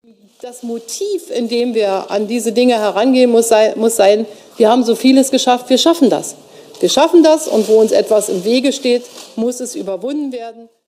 Das Motiv, in dem wir an diese Dinge herangehen, muss sein, wir haben so vieles geschafft, wir schaffen das. Wir schaffen das, und wo uns etwas im Wege steht, muss es überwunden werden.